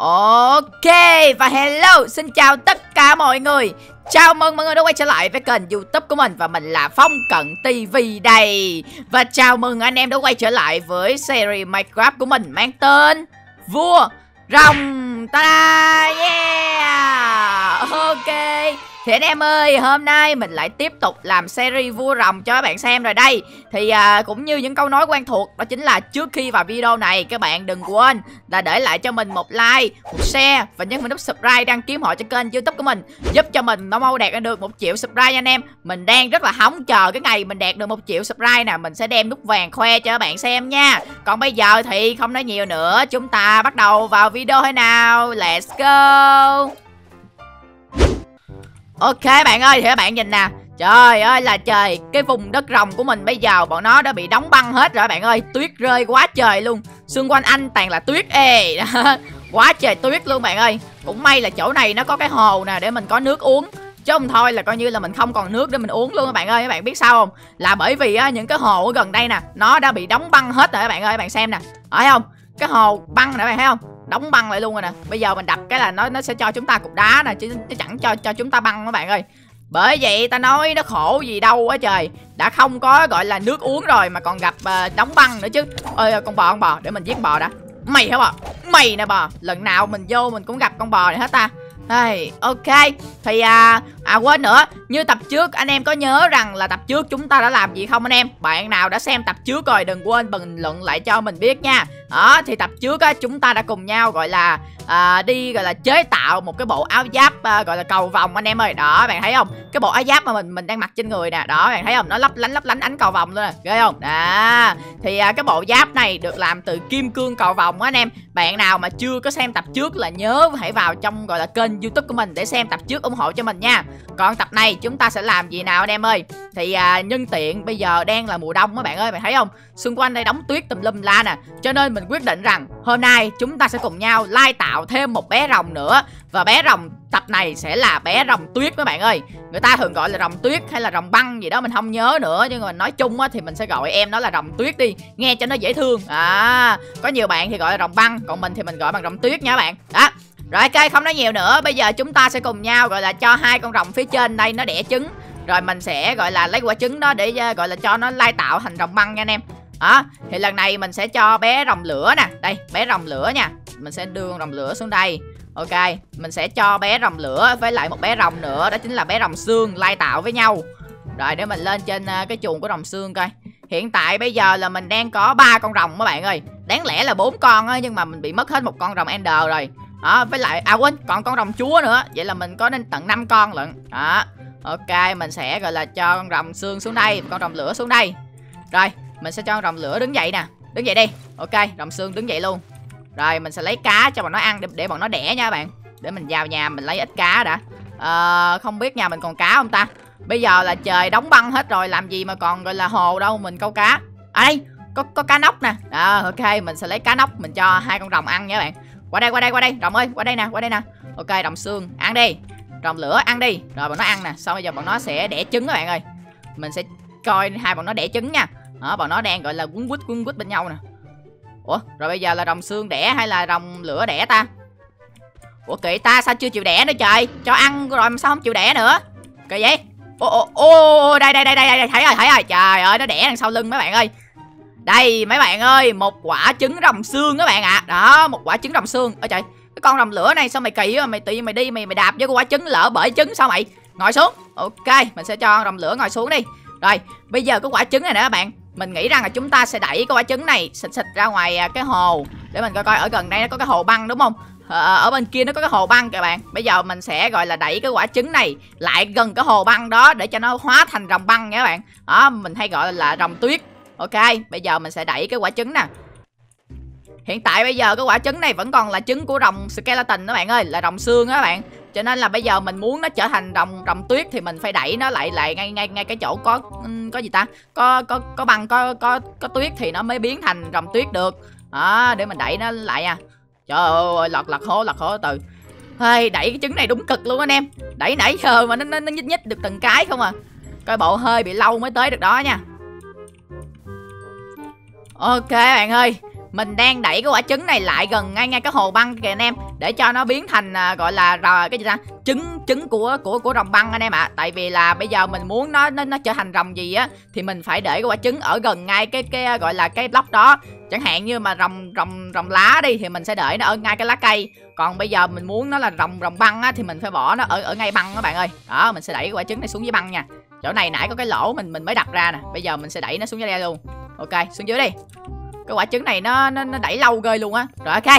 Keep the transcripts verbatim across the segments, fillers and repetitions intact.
Ok, và hello, xin chào tất cả mọi người. Chào mừng mọi người đã quay trở lại với kênh YouTube của mình. Và mình là Phong Cận ti vi đây. Và chào mừng anh em đã quay trở lại với series Minecraft của mình mang tên Vua Rồng. Ta-da, yeah. Ok, thì anh em ơi, hôm nay mình lại tiếp tục làm series Vua Rồng cho các bạn xem rồi đây. Thì à, cũng như những câu nói quen thuộc, đó chính là trước khi vào video này, các bạn đừng quên là để lại cho mình một like, một share và nhấn vào nút subscribe, đăng ký họ cho kênh YouTube của mình, giúp cho mình nó mau đạt được một triệu subscribe nha anh em. Mình đang rất là hóng chờ cái ngày mình đạt được một triệu subscribe nè, mình sẽ đem nút vàng khoe cho các bạn xem nha. Còn bây giờ thì không nói nhiều nữa, chúng ta bắt đầu vào video thôi nào. Let's go. Ok bạn ơi, thì các bạn nhìn nè. Trời ơi là trời, cái vùng đất rồng của mình bây giờ bọn nó đã bị đóng băng hết rồi bạn ơi. Tuyết rơi quá trời luôn. Xung quanh anh toàn là tuyết ê. Quá trời tuyết luôn bạn ơi. Cũng may là chỗ này nó có cái hồ nè để mình có nước uống. Chứ không thôi là coi như là mình không còn nước để mình uống luôn các bạn ơi. Các bạn biết sao không? Là bởi vì á, những cái hồ ở gần đây nè, nó đã bị đóng băng hết rồi các bạn ơi. Các bạn xem nè, thấy không? Cái hồ băng nè các bạn thấy không? Đóng băng lại luôn rồi nè. Bây giờ mình đập cái là nó nó sẽ cho chúng ta cục đá nè, chứ, chứ chẳng cho cho chúng ta băng các bạn ơi. Bởi vậy ta nói nó khổ gì đâu á trời. Đã không có gọi là nước uống rồi mà còn gặp uh, đóng băng nữa chứ. Ơi con bò con bò, để mình giết bò đã. Mày hả bò? Mày nè bò. Lần nào mình vô mình cũng gặp con bò này hết ta. Đây, ok. Thì à, à quên nữa, như tập trước anh em có nhớ rằng là tập trước chúng ta đã làm gì không anh em? Bạn nào đã xem tập trước rồi đừng quên bình luận lại cho mình biết nha. Đó, thì tập trước á, chúng ta đã cùng nhau gọi là à, đi gọi là chế tạo một cái bộ áo giáp à, gọi là cầu vồng anh em ơi. Đó, bạn thấy không? Cái bộ áo giáp mà mình mình đang mặc trên người nè. Đó, bạn thấy không? Nó lấp lánh lấp lánh ánh cầu vồng luôn nè. Ghê không? Đó. Thì à, cái bộ giáp này được làm từ kim cương cầu vồng á anh em. Bạn nào mà chưa có xem tập trước là nhớ hãy vào trong gọi là kênh YouTube của mình để xem tập trước ủng hộ cho mình nha. Còn tập này chúng ta sẽ làm gì nào anh em ơi? Thì à, nhân tiện bây giờ đang là mùa đông các bạn ơi, bạn thấy không? Xung quanh đây đóng tuyết tùm lum la nè. Cho nên mình quyết định rằng hôm nay chúng ta sẽ cùng nhau lai tạo thêm một bé rồng nữa. Và bé rồng tập này sẽ là bé rồng tuyết các bạn ơi. Người ta thường gọi là rồng tuyết hay là rồng băng gì đó mình không nhớ nữa, nhưng mà nói chung á thì mình sẽ gọi em nó là rồng tuyết đi, nghe cho nó dễ thương. À, có nhiều bạn thì gọi là rồng băng, còn mình thì mình gọi bằng rồng tuyết nha các bạn. Đó. Rồi ok, không nói nhiều nữa, bây giờ chúng ta sẽ cùng nhau gọi là cho hai con rồng phía trên đây nó đẻ trứng. Rồi mình sẽ gọi là lấy quả trứng đó để gọi là cho nó lai tạo thành rồng băng nha anh em. Đó, thì lần này mình sẽ cho bé rồng lửa nè. Đây, bé rồng lửa nha. Mình sẽ đưa con rồng lửa xuống đây. Ok, mình sẽ cho bé rồng lửa với lại một bé rồng nữa, đó chính là bé rồng xương lai tạo với nhau. Rồi để mình lên trên cái chuồng của rồng xương coi. Hiện tại bây giờ là mình đang có ba con rồng các bạn ơi. Đáng lẽ là bốn con á, nhưng mà mình bị mất hết một con rồng Ender rồi. Đó, với lại à quên, còn con rồng chúa nữa. Vậy là mình có đến tận năm con lận. Đó. Ok, mình sẽ gọi là cho con rồng xương xuống đây, con rồng lửa xuống đây. Rồi, mình sẽ cho con rồng lửa đứng dậy nè. Đứng dậy đi. Ok, rồng xương đứng dậy luôn. Rồi, mình sẽ lấy cá cho bọn nó ăn để, để bọn nó đẻ nha các bạn. Để mình vào nhà mình lấy ít cá đã. à, Không biết nhà mình còn cá không ta. Bây giờ là trời đóng băng hết rồi, làm gì mà còn gọi là hồ đâu mình câu cá. À đây, có, có cá nóc nè. À, ok, mình sẽ lấy cá nóc, mình cho hai con rồng ăn nha các bạn. Qua đây, qua đây, qua đây, rồng ơi, qua đây nè, qua đây nè. Ok, rồng xương, ăn đi. Rồng lửa, ăn đi. Rồi bọn nó ăn nè, xong bây giờ bọn nó sẽ đẻ trứng các bạn ơi. Mình sẽ coi hai bọn nó đẻ trứng nha. Đó, bọn nó đang gọi là quấn quýt quấn quýt bên nhau nè. Ủa, rồi bây giờ là rồng xương đẻ hay là rồng lửa đẻ ta? Ủa kệ ta, sao chưa chịu đẻ nữa trời? Cho ăn rồi mà sao không chịu đẻ nữa? Kỳ vậy? Ô ô ô, đây đây đây đây đây, thấy rồi, thấy rồi. Trời ơi, nó đẻ đằng sau lưng mấy bạn ơi. Đây mấy bạn ơi, một quả trứng rồng xương các bạn ạ. À. Đó, một quả trứng rồng xương. Ôi trời, cái con rồng lửa này sao mày kỳ á, mày tự nhiên mày đi mày mày đạp với cái quả trứng lỡ bể trứng sao mày? Ngồi xuống. Ok, mình sẽ cho rồng lửa ngồi xuống đi. Rồi, bây giờ cái quả trứng này nè các bạn. Mình nghĩ rằng là chúng ta sẽ đẩy cái quả trứng này xịt xịt ra ngoài cái hồ. Để mình coi coi ở gần đây nó có cái hồ băng đúng không? Ờ, ở bên kia nó có cái hồ băng các bạn. Bây giờ mình sẽ gọi là đẩy cái quả trứng này lại gần cái hồ băng đó để cho nó hóa thành rồng băng nha các bạn. Đó, mình hay gọi là rồng tuyết. Ok, bây giờ mình sẽ đẩy cái quả trứng nè. Hiện tại bây giờ cái quả trứng này vẫn còn là trứng của rồng skeleton các bạn ơi, là rồng xương á các bạn. Cho nên là bây giờ mình muốn nó trở thành rồng rồng tuyết thì mình phải đẩy nó lại lại ngay ngay ngay cái chỗ có có gì ta? Có có có băng có có có tuyết thì nó mới biến thành rồng tuyết được. Đó, để mình đẩy nó lại nha. Trời ơi, lật lật hố lật hố từ. Hey, đẩy cái trứng này đúng cực luôn anh em. Đẩy nãy giờ mà nó nó, nó nhích nhích được từng cái không à. Coi bộ hơi bị lâu mới tới được đó nha. Ok bạn ơi, mình đang đẩy cái quả trứng này lại gần ngay ngay cái hồ băng kìa anh em, để cho nó biến thành à, gọi là rò, cái gì ta, trứng trứng của của của rồng băng anh em ạ. À. Tại vì là bây giờ mình muốn nó nó nó trở thành rồng gì á thì mình phải để cái quả trứng ở gần ngay cái cái gọi là cái block đó. Chẳng hạn như mà rồng rồng rồng lá đi thì mình sẽ để nó ở ngay cái lá cây. Còn bây giờ mình muốn nó là rồng rồng băng á thì mình phải bỏ nó ở ở ngay băng các bạn ơi. Đó, mình sẽ đẩy cái quả trứng này xuống dưới băng nha. Chỗ này nãy có cái lỗ mình mình mới đặt ra nè. Bây giờ mình sẽ đẩy nó xuống dưới đây luôn. Ok, xuống dưới đi. Cái quả trứng này nó nó, nó đẩy lâu ghê luôn á. Rồi ok.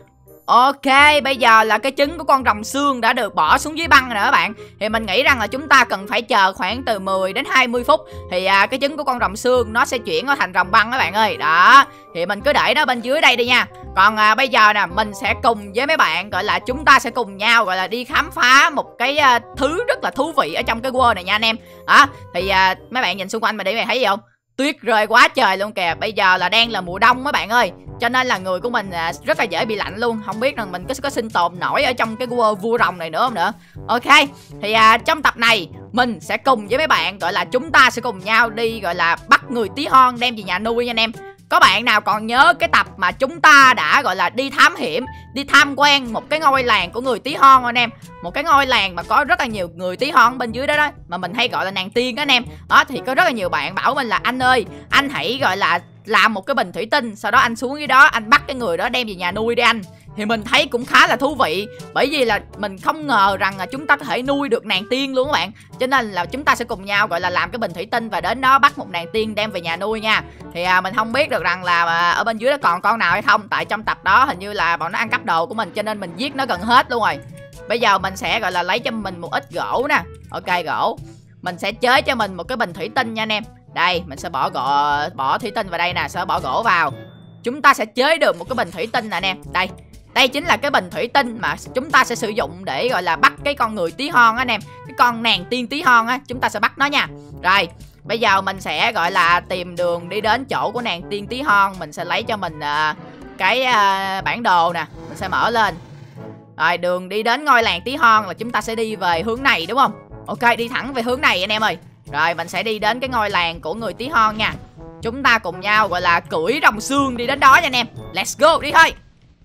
Ok, bây giờ là cái trứng của con rồng xương đã được bỏ xuống dưới băng rồi các bạn. Thì mình nghĩ rằng là chúng ta cần phải chờ khoảng từ mười đến hai mươi phút thì à, cái trứng của con rồng xương nó sẽ chuyển nó thành rồng băng các bạn ơi. Đó, thì mình cứ để nó bên dưới đây đi nha. Còn à, bây giờ nè, mình sẽ cùng với mấy bạn gọi là chúng ta sẽ cùng nhau gọi là đi khám phá một cái à, thứ rất là thú vị ở trong cái world này nha anh em. Đó, thì à, mấy bạn nhìn xung quanh mình đi, mày thấy gì không? Tuyết rơi quá trời luôn kìa. Bây giờ là đang là mùa đông các bạn ơi, cho nên là người của mình à, rất là dễ bị lạnh luôn. Không biết rằng mình có, có sinh tồn nổi ở trong cái world vua rồng này nữa không nữa. Ok, thì à, trong tập này mình sẽ cùng với mấy bạn gọi là chúng ta sẽ cùng nhau đi gọi là bắt người tí hon đem về nhà nuôi nha anh em. Có bạn nào còn nhớ cái tập mà chúng ta đã gọi là đi thám hiểm, đi tham quan một cái ngôi làng của người tí hon anh em? Một cái ngôi làng mà có rất là nhiều người tí hon bên dưới đó đó, mà mình hay gọi là nàng tiên đó anh em. Đó, thì có rất là nhiều bạn bảo mình là anh ơi, anh hãy gọi là làm một cái bình thủy tinh, sau đó anh xuống dưới đó anh bắt cái người đó đem về nhà nuôi đi anh. Thì mình thấy cũng khá là thú vị, bởi vì là mình không ngờ rằng là chúng ta có thể nuôi được nàng tiên luôn các bạn. Cho nên là chúng ta sẽ cùng nhau gọi là làm cái bình thủy tinh và đến đó bắt một nàng tiên đem về nhà nuôi nha. Thì à, mình không biết được rằng là à, ở bên dưới đó còn con nào hay không, tại trong tập đó hình như là bọn nó ăn cắp đồ của mình, cho nên mình giết nó gần hết luôn rồi. Bây giờ mình sẽ gọi là lấy cho mình một ít gỗ nè. Ok, gỗ. Mình sẽ chế cho mình một cái bình thủy tinh nha anh em. Đây, mình sẽ bỏ gỗ, bỏ thủy tinh vào đây nè, sẽ bỏ gỗ vào. Chúng ta sẽ chế được một cái bình thủy tinh nè anh em. Đây. Đây chính là cái bình thủy tinh mà chúng ta sẽ sử dụng để gọi là bắt cái con người tí hon á anh em. Cái con nàng tiên tí hon á, chúng ta sẽ bắt nó nha. Rồi, bây giờ mình sẽ gọi là tìm đường đi đến chỗ của nàng tiên tí hon. Mình sẽ lấy cho mình uh, cái uh, bản đồ nè, mình sẽ mở lên. Rồi, đường đi đến ngôi làng tí hon là chúng ta sẽ đi về hướng này đúng không? Ok, đi thẳng về hướng này anh em ơi. Rồi, mình sẽ đi đến cái ngôi làng của người tí hon nha. Chúng ta cùng nhau gọi là cưỡi rồng xương đi đến đó nha anh em. Let's go, đi thôi.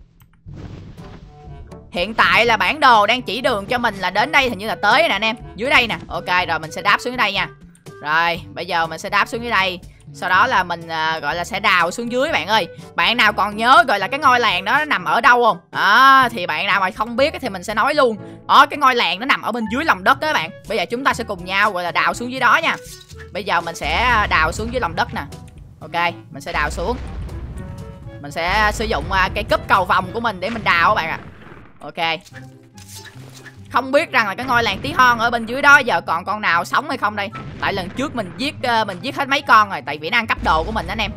Hiện tại là bản đồ đang chỉ đường cho mình là đến đây, hình như là tới nè anh em. Dưới đây nè. Ok, rồi mình sẽ đáp xuống dưới đây nha. Rồi, bây giờ mình sẽ đáp xuống dưới đây. Sau đó là mình à, gọi là sẽ đào xuống dưới bạn ơi. Bạn nào còn nhớ gọi là cái ngôi làng đó nó nằm ở đâu không? À, thì bạn nào mà không biết thì mình sẽ nói luôn. Đó, cái ngôi làng nó nằm ở bên dưới lòng đất đó các bạn. Bây giờ chúng ta sẽ cùng nhau gọi là đào xuống dưới đó nha. Bây giờ mình sẽ đào xuống dưới lòng đất nè. Ok, mình sẽ đào xuống. Mình sẽ sử dụng à, cây cúp cầu vòng của mình để mình đào các bạn ạ. À. Ok. Không biết rằng là cái ngôi làng tí hon ở bên dưới đó giờ còn con nào sống hay không đây. Tại lần trước mình giết uh, mình giết hết mấy con rồi, tại vì nó ăn cắp đồ của mình đó anh em.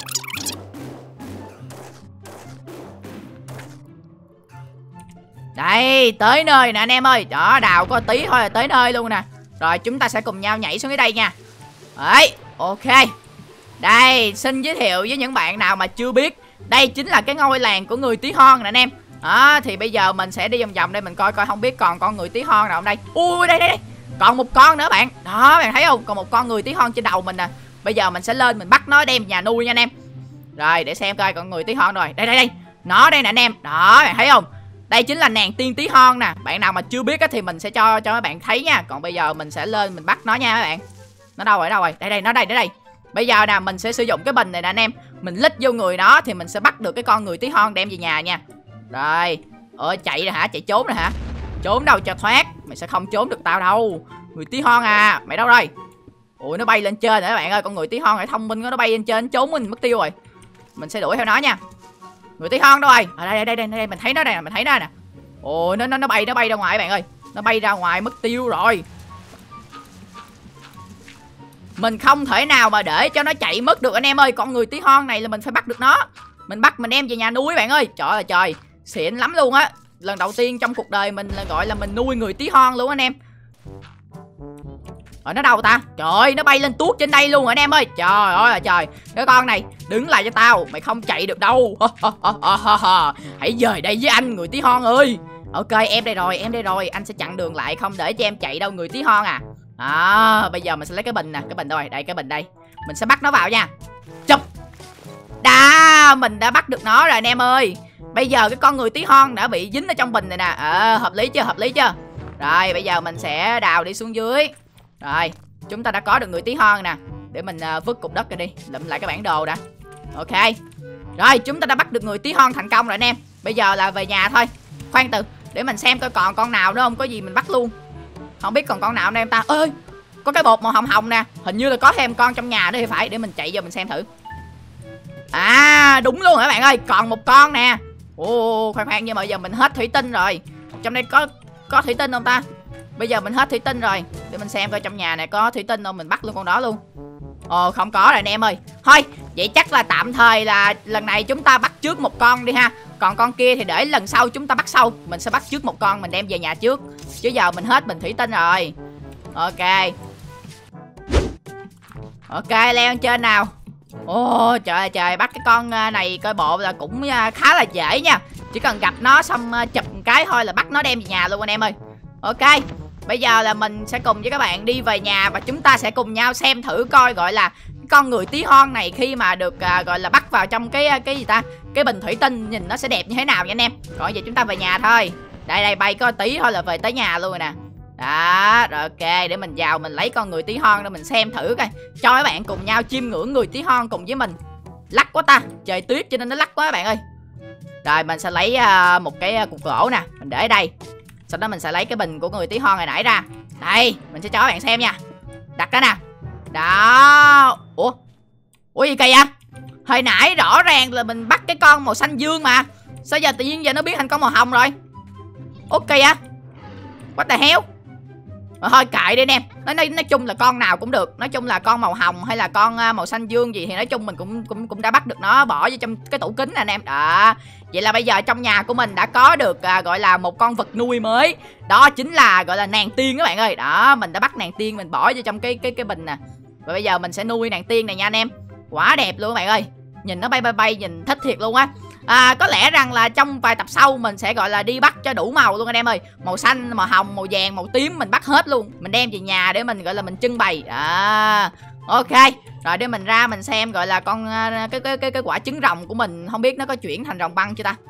Đây, tới nơi nè anh em ơi. Đó, đào có tí thôi là tới nơi luôn nè. Rồi chúng ta sẽ cùng nhau nhảy xuống dưới đây nha. Đấy, ok. Đây, xin giới thiệu với những bạn nào mà chưa biết, đây chính là cái ngôi làng của người tí hon nè anh em. Đó, thì bây giờ mình sẽ đi vòng vòng đây, mình coi coi không biết còn con người tí hon nào không đây. Ui, đây đây đây. Còn một con nữa bạn. Đó, bạn thấy không? Còn một con người tí hon trên đầu mình nè. Bây giờ mình sẽ lên mình bắt nó đem nhà nuôi nha anh em. Rồi, để xem coi con người tí hon rồi. Đây đây đây. Nó đây nè anh em. Đó, bạn thấy không? Đây chính là nàng tiên tí hon nè. Bạn nào mà chưa biết á thì mình sẽ cho cho các bạn thấy nha. Còn bây giờ mình sẽ lên mình bắt nó nha các bạn. Nó đâu rồi? Đâu rồi? Đây đây, nó đây, đây đây. Bây giờ nè, mình sẽ sử dụng cái bình này nè anh em. Mình lít vô người nó thì mình sẽ bắt được cái con người tí hon đem về nhà nha. Rồi. Ờ, chạy rồi hả? Chạy trốn rồi hả? Trốn đâu cho thoát. Mày sẽ không trốn được tao đâu. Người tí hon à. Mày đâu rồi? Ủa, nó bay lên trên rồi các bạn ơi. Con người tí hon này thông minh, nó bay lên trên trốn mình mất tiêu rồi. Mình sẽ đuổi theo nó nha. Người tí hon đâu rồi? À, đây, đây đây đây, mình thấy nó đây, mình thấy nó nè. Ồ, nó nó nó bay nó bay ra ngoài các bạn ơi. Nó bay ra ngoài mất tiêu rồi. Mình không thể nào mà để cho nó chạy mất được anh em ơi. Con người tí hon này là mình phải bắt được nó. Mình bắt mình đem về nhà nuôi bạn ơi. Trời ơi trời, xịn lắm luôn á. Lần đầu tiên trong cuộc đời mình là gọi là mình nuôi người tí hon luôn anh em. Ở nó đâu ta? Trời ơi, nó bay lên tuốt trên đây luôn rồi anh em ơi. Trời ơi là trời. Cái con này, đứng lại cho tao. Mày không chạy được đâu. Hãy dời đây với anh người tí hon ơi. Ok, em đây rồi, em đây rồi. Anh sẽ chặn đường lại, không để cho em chạy đâu người tí hon à. À, bây giờ mình sẽ lấy cái bình nè. Cái bình đâu rồi? Đây, cái bình đây. Mình sẽ bắt nó vào nha. Chụp. Đá. Đó, mình đã bắt được nó rồi anh em ơi. Bây giờ cái con người tí hon đã bị dính ở trong bình này nè. Ờ, hợp lý chưa, hợp lý chưa? Rồi, bây giờ mình sẽ đào đi xuống dưới. Rồi, chúng ta đã có được người tí hon nè. Để mình uh, vứt cục đất ra đi, lụm lại cái bản đồ đã. Ok. Rồi, chúng ta đã bắt được người tí hon thành công rồi anh em. Bây giờ là về nhà thôi. Khoan từ, để mình xem coi còn con nào nữa không, có gì mình bắt luôn. Không biết còn con nào nữa em ta. Ơi, có cái bột màu hồng hồng nè. Hình như là có thêm con trong nhà nữa thì phải. Để mình chạy vô mình xem thử. À, đúng luôn hả bạn ơi, còn một con nè. Ồ, khoan khoan, nhưng mà giờ mình hết thủy tinh rồi. Trong đây có có thủy tinh không ta? Bây giờ mình hết thủy tinh rồi. Để mình xem coi trong nhà này có thủy tinh không, mình bắt luôn con đó luôn. Ồ, không có rồi anh em ơi. Thôi, vậy chắc là tạm thời là lần này chúng ta bắt trước một con đi ha. Còn con kia thì để lần sau chúng ta bắt sau. Mình sẽ bắt trước một con mình đem về nhà trước. Chứ giờ mình hết bình thủy tinh rồi. Ok. Ok, leo lên trên nào. Ồ, trời ơi trời, bắt cái con này coi bộ là cũng khá là dễ nha. Chỉ cần gặp nó xong chụp một cái thôi là bắt nó đem về nhà luôn anh em ơi. Ok, bây giờ là mình sẽ cùng với các bạn đi về nhà. Và chúng ta sẽ cùng nhau xem thử coi gọi là con người tí hon này khi mà được à, gọi là bắt vào trong cái cái gì ta, cái bình thủy tinh nhìn nó sẽ đẹp như thế nào nha anh em. Còn giờ chúng ta về nhà thôi. Đây đây, bay có tí thôi là về tới nhà luôn rồi nè. Đó, rồi ok, để mình vào mình lấy con người tí hon để mình xem thử coi. Cho các bạn cùng nhau chiêm ngưỡng người tí hon cùng với mình. Lắc quá ta, trời tuyết cho nên nó lắc quá các bạn ơi. Rồi mình sẽ lấy uh, một cái cục gỗ nè, mình để ở đây. Sau đó mình sẽ lấy cái bình của người tí hon hồi nãy ra. Đây, mình sẽ cho các bạn xem nha. Đặt đó nè. Đó. Ủa Ủa gì kỳ vậy? Hồi nãy rõ ràng là mình bắt cái con màu xanh dương mà. Sao giờ tự nhiên giờ nó biến thành con màu hồng rồi? Ok á. What the hell? Rồi thôi kệ đi anh em. Nói, nói nói chung là con nào cũng được. Nói chung là con màu hồng hay là con uh, màu xanh dương gì thì nói chung mình cũng cũng cũng đã bắt được nó, bỏ vô trong cái tủ kính nè anh em. Đó. Vậy là bây giờ trong nhà của mình đã có được uh, gọi là một con vật nuôi mới. Đó chính là gọi là nàng tiên các bạn ơi. Đó, mình đã bắt nàng tiên mình bỏ vô trong cái cái cái bình nè. Và bây giờ mình sẽ nuôi nàng tiên này nha anh em. Quá đẹp luôn các bạn ơi. Nhìn nó bay bay bay, nhìn thích thiệt luôn á. À, có lẽ rằng là trong vài tập sau mình sẽ gọi là đi bắt cho đủ màu luôn anh em ơi. Màu xanh, màu hồng, màu vàng, màu tím mình bắt hết luôn. Mình đem về nhà để mình gọi là mình trưng bày. À, ok. Rồi để mình ra mình xem gọi là con cái cái cái cái quả trứng rồng của mình không biết nó có chuyển thành rồng băng chưa ta.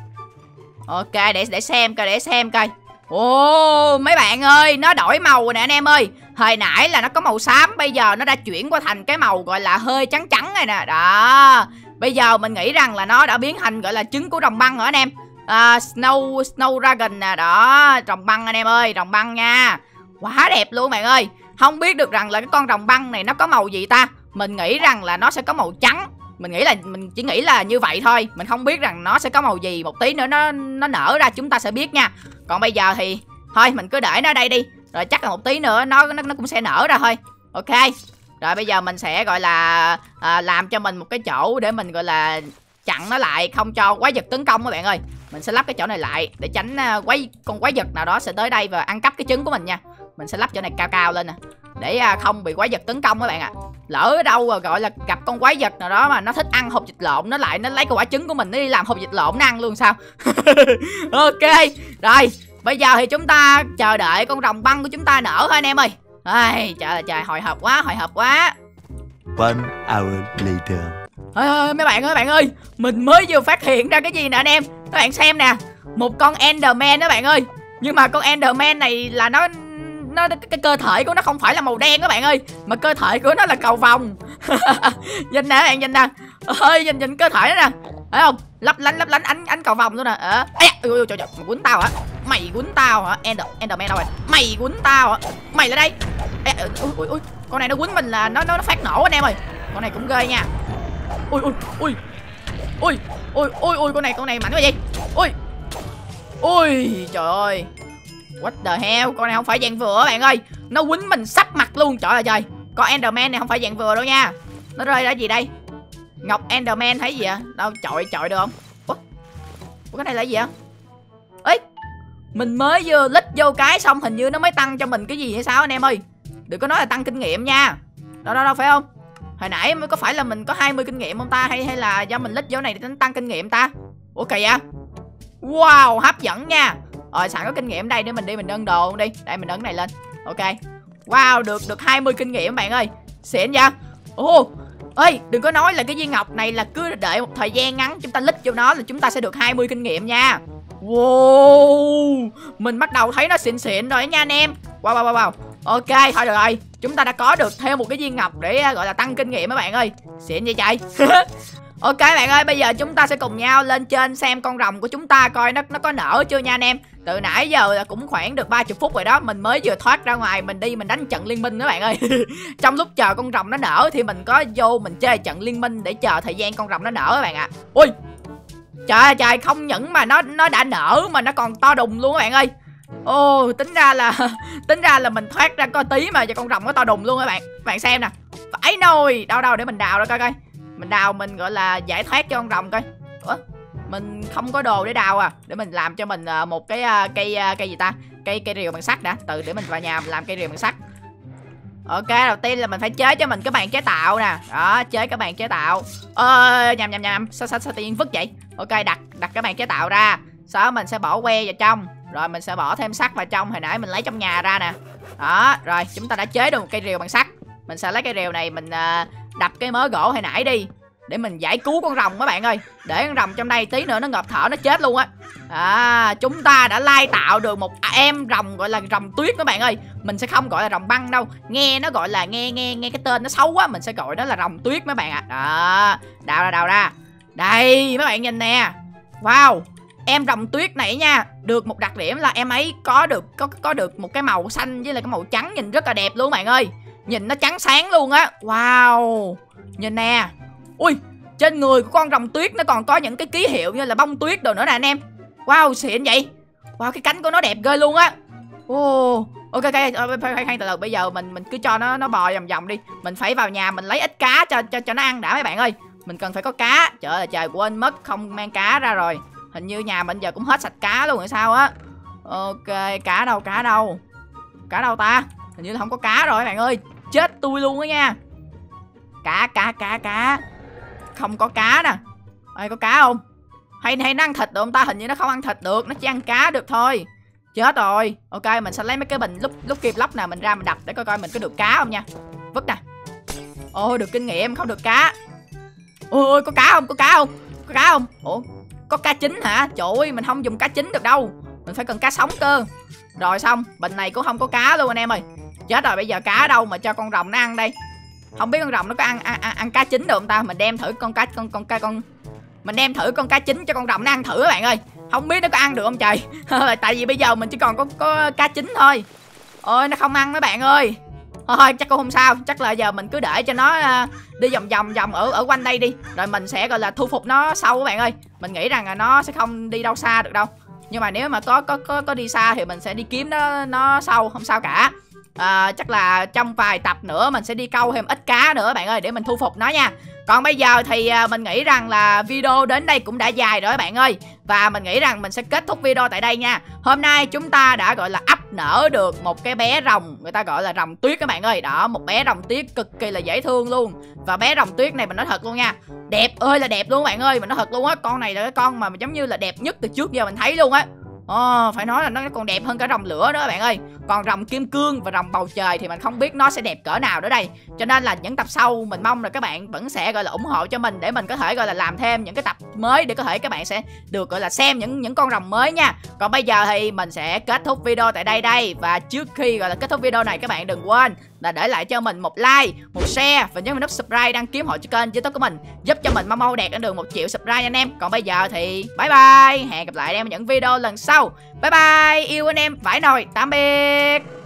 Ok, để để xem coi, để xem coi. Ồ, mấy bạn ơi, nó đổi màu rồi nè anh em ơi. Hồi nãy là nó có màu xám, bây giờ nó đã chuyển qua thành cái màu gọi là hơi trắng trắng này nè. Đó. Bây giờ mình nghĩ rằng là nó đã biến thành gọi là trứng của rồng băng rồi anh em. à, Snow Snow Dragon nè. Đó, rồng băng anh em ơi, rồng băng nha. Quá đẹp luôn bạn ơi. Không biết được rằng là cái con rồng băng này nó có màu gì ta. Mình nghĩ rằng là nó sẽ có màu trắng. Mình nghĩ là mình chỉ nghĩ là như vậy thôi. Mình không biết rằng nó sẽ có màu gì. Một tí nữa nó nó nở ra chúng ta sẽ biết nha. Còn bây giờ thì thôi mình cứ để nó đây đi. Rồi chắc là một tí nữa nó nó, nó cũng sẽ nở ra thôi. Ok. Rồi bây giờ mình sẽ gọi là à, làm cho mình một cái chỗ để mình gọi là chặn nó lại, không cho quái vật tấn công các bạn ơi. Mình sẽ lắp cái chỗ này lại để tránh uh, quái con quái vật nào đó sẽ tới đây và ăn cắp cái trứng của mình nha. Mình sẽ lắp chỗ này cao cao lên nè, để uh, không bị quái vật tấn công các bạn ạ. À. Lỡ ở đâu rồi gọi là gặp con quái vật nào đó mà nó thích ăn hột vịt lộn, nó lại nó lấy cái quả trứng của mình nó đi làm hột vịt lộn nó ăn luôn sao. Ok. Rồi bây giờ thì chúng ta chờ đợi con rồng băng của chúng ta nở thôi anh em ơi. Ai, trời ơi trời, hồi hộp quá, hồi hộp quá. One hour later. Ê, ê, mấy bạn ơi, bạn ơi, mình mới vừa phát hiện ra cái gì nè anh em. Các bạn xem nè, một con Enderman đó bạn ơi. Nhưng mà con Enderman này là nó nó cái cơ thể của nó không phải là màu đen các bạn ơi, mà cơ thể của nó là cầu vồng. Nhìn nè bạn, nhìn nè. Ơi, nhìn nhìn cơ thể đó nè. Thấy không? Lấp lánh lấp lánh ánh ánh cầu vồng luôn nè. Ờ. Ôi ôi trời trời, mày quýnh tao hả? Mày quýnh tao hả? Ender Enderman đâu rồi? Mày quýnh tao hả? Mày lại đây. Ê, ui, ui, ui. Con này nó quýnh mình là nó nó nó phát nổ anh em ơi. Con này cũng ghê nha. Ui ui ui. Ui ui ui ui, con này con này mạnh quá gì? Ui. Ui trời ơi. What the hell, con này không phải dạng vừa bạn ơi. Nó quýnh mình sắp mặt luôn, trời ơi trời. Con Enderman này không phải dạng vừa đâu nha. Nó rơi ra gì đây? Ngọc Enderman thấy gì vậy? Đâu chọi chọi được không? Ủa? Ủa cái này là gì vậy? Ê, mình mới vừa lít vô cái xong hình như nó mới tăng cho mình cái gì hay sao anh em ơi. Đừng có nói là tăng kinh nghiệm nha. Đâu đâu đâu, phải không? Hồi nãy mới có phải là mình có hai mươi kinh nghiệm không ta? Hay hay là do mình lít vô này để nó tăng kinh nghiệm ta? Ủa kỳ vậy? Wow, hấp dẫn nha. Rồi sẵn có kinh nghiệm đây để mình đi mình ấn đồ đi. Đây mình ấn này lên. Ok. Wow, được được hai mươi kinh nghiệm bạn ơi. Xịn vậy. Ồ, Ơi, đừng có nói là cái viên ngọc này là cứ đợi một thời gian ngắn chúng ta lít vô nó là chúng ta sẽ được hai mươi kinh nghiệm nha. Wow, mình bắt đầu thấy nó xịn xịn rồi nha anh em. Wow wow wow wow. Ok, thôi được rồi, chúng ta đã có được thêm một cái viên ngọc để gọi là tăng kinh nghiệm các bạn ơi. Xịn vậy trời. Ok bạn ơi, bây giờ chúng ta sẽ cùng nhau lên trên xem con rồng của chúng ta coi nó nó có nở chưa nha anh em. Từ nãy giờ là cũng khoảng được ba mươi phút rồi đó, mình mới vừa thoát ra ngoài mình đi mình đánh trận liên minh đó bạn ơi. Trong lúc chờ con rồng nó nở thì mình có vô mình chơi trận liên minh để chờ thời gian con rồng nó nở các bạn ạ. À. Ui. Trời ơi trời, không những mà nó nó đã nở mà nó còn to đùng luôn các bạn ơi. Ồ, tính ra là tính ra là mình thoát ra có tí mà cho con rồng nó to đùng luôn các bạn. Các bạn xem nè. Phải nồi, đâu đâu để mình đào ra coi coi. Mình đào mình gọi là giải thoát cho con rồng coi. Ủa? Mình không có đồ để đào à. Để mình làm cho mình một cái cây cây gì ta? Cây cây rìu bằng sắt đã. Từ để mình vào nhà mình làm cây rìu bằng sắt. Ok, đầu tiên là mình phải chế cho mình cái bàn chế tạo nè. Đó, chế cái bàn chế tạo. Ơ, nhầm nhầm nhầm, sao sao sao tự nhiên vứt vậy? Ok, đặt đặt cái bàn chế tạo ra. Sau đó mình sẽ bỏ que vào trong. Rồi mình sẽ bỏ thêm sắt vào trong. Hồi nãy mình lấy trong nhà ra nè. Đó, rồi chúng ta đã chế được một cây rìu bằng sắt. Mình sẽ lấy cây rìu này mình uh, đập cái mớ gỗ hồi nãy đi để mình giải cứu con rồng các bạn ơi. Để con rồng trong đây tí nữa nó ngộp thở nó chết luôn á. À, chúng ta đã lai tạo được một em rồng gọi là rồng tuyết các bạn ơi. Mình sẽ không gọi là rồng băng đâu. Nghe nó gọi là nghe nghe nghe cái tên nó xấu quá, mình sẽ gọi nó là rồng tuyết mấy bạn ạ. À. Đó, đào ra đào ra. Đây mấy bạn nhìn nè. Wow, em rồng tuyết này nha, được một đặc điểm là em ấy có được có có được một cái màu xanh với lại cái màu trắng nhìn rất là đẹp luôn bạn ơi. Nhìn nó trắng sáng luôn á. Wow. Nhìn nè. Ui, trên người của con rồng tuyết nó còn có những cái ký hiệu như là bông tuyết đồ nữa nè anh em. Wow, xịn vậy. Wow, cái cánh của nó đẹp ghê luôn á. Oh, ok ok, khoan khoan từ từ, bây giờ mình mình cứ cho nó nó bò vòng vòng đi. Mình phải vào nhà mình lấy ít cá cho cho cho nó ăn đã mấy bạn ơi. Mình cần phải có cá. Trời ơi trời, quên mất không mang cá ra rồi. Hình như nhà mình giờ cũng hết sạch cá luôn rồi sao á. Ok, cá đâu cá đâu? Cá đâu ta? Hình như là không có cá rồi các bạn ơi. Chết tôi luôn á nha. Cá cá cá cá. Không có cá nè. Ê, có cá không? Hay hay nó ăn thịt được không ta? Hình như nó không ăn thịt được, nó chỉ ăn cá được thôi. Chết rồi. Ok, mình sẽ lấy mấy cái bình lúc lúc kim lóc nè, mình ra mình đập để coi coi mình có được cá không nha. Vứt nè. Ôi, được kinh nghiệm, không được cá. Ôi, có cá không? Có cá không? Có cá không? Ủa, có cá chín hả? Trời ơi, mình không dùng cá chín được đâu. Mình phải cần cá sống cơ. Rồi xong, bình này cũng không có cá luôn anh em ơi. Chết rồi, bây giờ cá đâu mà cho con rồng nó ăn đây? Không biết con rồng nó có ăn ăn, ăn, ăn cá chín được không ta? Mình đem thử con cá con con cá con mình đem thử con cá chín cho con rồng nó ăn thử các bạn ơi. Không biết nó có ăn được không trời. Tại vì bây giờ mình chỉ còn có có cá chín thôi. Ôi, nó không ăn mấy bạn ơi. Thôi chắc cũng không sao, chắc là giờ mình cứ để cho nó uh, đi vòng vòng vòng ở ở quanh đây đi, rồi mình sẽ gọi là thu phục nó sau các bạn ơi. Mình nghĩ rằng là nó sẽ không đi đâu xa được đâu. Nhưng mà nếu mà có có có có đi xa thì mình sẽ đi kiếm nó nó sau, không sao cả. À, chắc là trong vài tập nữa mình sẽ đi câu thêm ít cá nữa bạn ơi để mình thu phục nó nha. Còn bây giờ thì mình nghĩ rằng là video đến đây cũng đã dài rồi các bạn ơi. Và mình nghĩ rằng mình sẽ kết thúc video tại đây nha. Hôm nay chúng ta đã gọi là ấp nở được một cái bé rồng, người ta gọi là rồng tuyết các bạn ơi. Đó, một bé rồng tuyết cực kỳ là dễ thương luôn. Và bé rồng tuyết này mình nói thật luôn nha, đẹp ơi là đẹp luôn các bạn ơi. Mình nói thật luôn á, con này là cái con mà giống như là đẹp nhất từ trước giờ mình thấy luôn á. Ồ, phải nói là nó còn đẹp hơn cả rồng lửa đó các bạn ơi. Còn rồng kim cương và rồng bầu trời thì mình không biết nó sẽ đẹp cỡ nào nữa đây. Cho nên là những tập sau mình mong là các bạn vẫn sẽ gọi là ủng hộ cho mình để mình có thể gọi là làm thêm những cái tập mới để có thể các bạn sẽ được gọi là xem những những con rồng mới nha. Còn bây giờ thì mình sẽ kết thúc video tại đây đây. Và trước khi gọi là kết thúc video này, các bạn đừng quên là để lại cho mình một like, một share và nhấn vào nút subscribe đăng ký hộ cho kênh YouTube của mình, giúp cho mình mau mau đạt đến đường một triệu subscribe nha anh em. Còn bây giờ thì bye bye, hẹn gặp lại anh em ở những video lần sau. Bye bye, yêu anh em vãi nồi, tạm biệt.